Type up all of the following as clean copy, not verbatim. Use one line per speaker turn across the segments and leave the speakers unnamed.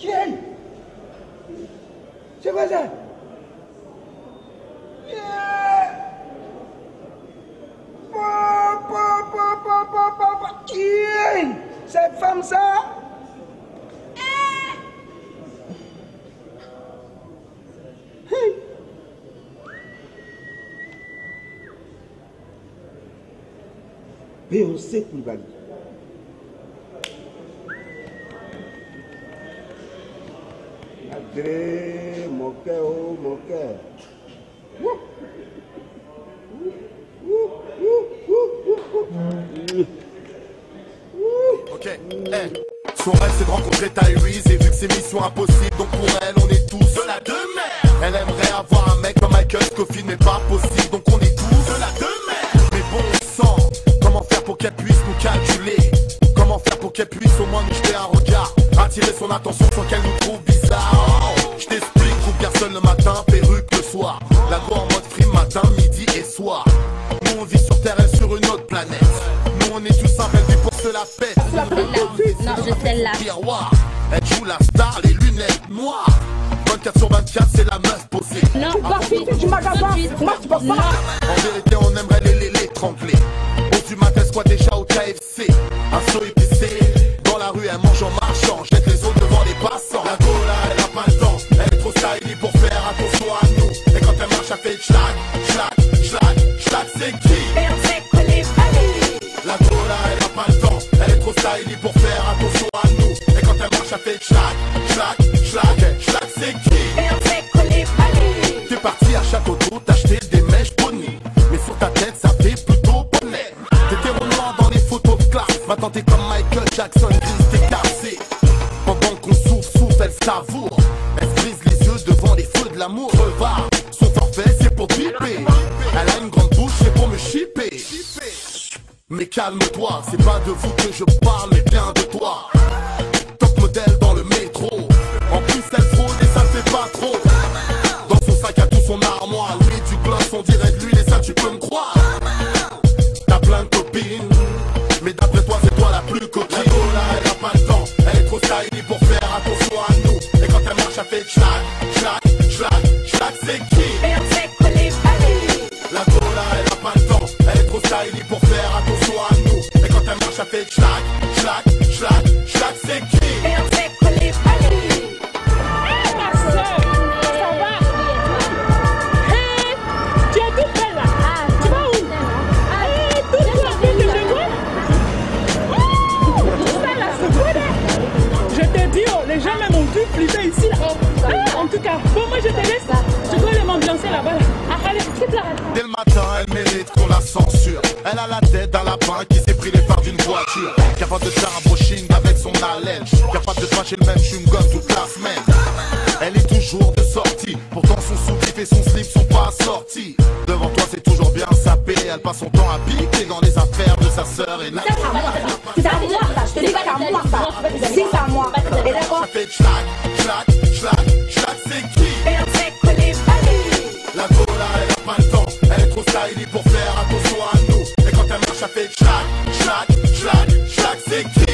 Tiens. C'est quoi ça? Tiens. Cette femme ça? Mais on sait Koulibaly. Agré, mon cœur, oh mon cœur.
Ok, son rêve c'est de rencontrer Tyrese. Et vu que c'est mission impossible, donc pour elle on est tous de la demeure. Elle aimerait avoir un mec comme Michael Scofield, mais pas possible, donc on est tous de la demeure. Mais bon sang, comment faire pour qu'elle puisse nous calculer? Comment faire pour qu'elle puisse au moins nous jeter un regard, attirer son attention sans qu'elle nous trouve bizarre? Je t'explique, trouve personne le matin, perruque le soir. La go en mode free matin, midi et soir. Nous on vit sur Terre, elle sur une autre planète. Nous on est tous simples, elle vit pour se la pète.
Non, je sais là.
Elle joue la star, les lunettes noires. 24/24, c'est la meuf posée.
Non, tu m'as
moi tu peux pas.
En vérité, on aimerait l'étrangler. Au du matin, squat déjà au KFC. Un saut épicé. Dans la rue, elle mange en marchant. Jette les autres devant les passants. La Gola, elle a pas le temps. Elle est trop stylie pour faire attention à nous. Et quand elle marche, elle fait schlack, schlack, schlack, schlack, c'est qui? La Gola, elle a pas le temps. Elle est trop stylie pour faire attention à nous. Et quand elle marche, elle fait schlack, schlack, schlack, schlack, c'est qui? T'es parti à Château-d'Eau t'acheter des mèches bonnies. Mais sur ta tête, ça fait plutôt bonnet. T'étais au noir dans les photos de classe. Maintenant t'es comme Michael Jackson, grise, t'es cassé. Pendant qu'on souffle, elle savoure. Elle se brise les yeux devant les feux de l'amour. Revard, son forfait, c'est pour piper. Elle a une grande bouche, c'est pour me chipper. Mais calme-toi, c'est pas de vous que je parle, mais bien de toi. Top modèle dans le métro. En plus elle fraude et ça ne fait pas trop. Dans son sac à tout son armoire. Lui du gloss, on dirait de l'huile et ça tu peux me croire. T'as plein de copines, mais d'après toi c'est toi la plus coquine. La Gola, elle a pas le temps, elle est trop stylie pour faire attention à nous. Et quand elle marche elle fait schlack, schlack, schlack, schlack, c'est qui? La Gola, elle a pas le temps, elle est trop stylie pour faire attention à nous. Et quand elle marche elle fait schlack, schlack, schlack, schlack, c'est qui?
Les gens même ont dû flipper ici là. Ah, en tout cas, bon moi je te laisse. Tu dois aller m'ambiancer là-bas. Ah, allez, quitte là.
Dès le matin, elle mérite qu'on la censure. Elle a la tête d'un lapin qui s'est pris les phares d'une voiture. Capable de faire un brushing avec son haleine. Capable de cracher le même chewing-gum toute la semaine. Elle est toujours de sortie. Pourtant son sourire et son slip sont pas sortis. Devant toi c'est toujours bien sapé. Elle passe son temps à piquer dans les affaires de sa sœur et
C'est à moi, c'est à moi ça. Je te dis pas qu'à moi ça. C'est à moi. Et d'accord?
Ça fait schlack, schlack, schlack, schlack, c'est qui? La Gola, elle a pas le temps. Elle est trop stylie pour faire attention à nous. Et quand elle marche, elle fait schlack, schlack, schlack, schlack, c'est qui?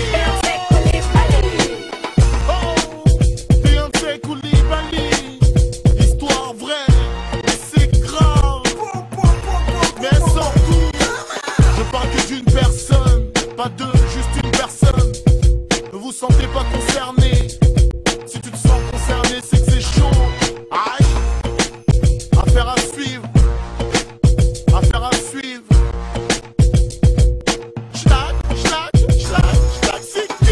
Beyoncé Koulibaly. Histoire vraie, c'est grave. Mais elle sort tout. Je parle que d'une personne, pas deux, juste une personne. Ne vous sentez pas concerné. Si tu te sens concerné, c'est que c'est chaud. Aïe. Affaire à suivre. Affaire à suivre. Schlack, schlack, schlack, schlack, c'est qui?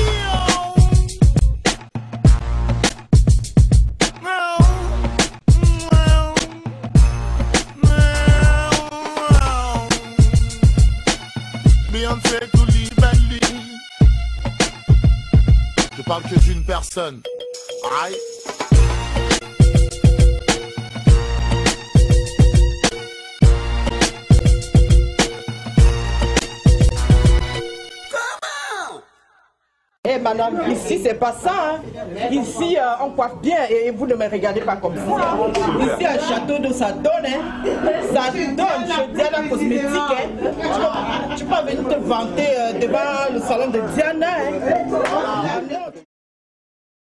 Beyoncé Koulibaly. Je parle que d'une personne. Aïe.
Eh madame, ici c'est pas ça, hein. Ici on coiffe bien et vous ne me regardez pas comme ça. Ici un château d'eau ça donne, hein. Ça donne, chez Diana Cosmétique, hein. Tu peux venir te vanter devant le salon de Diana, hein.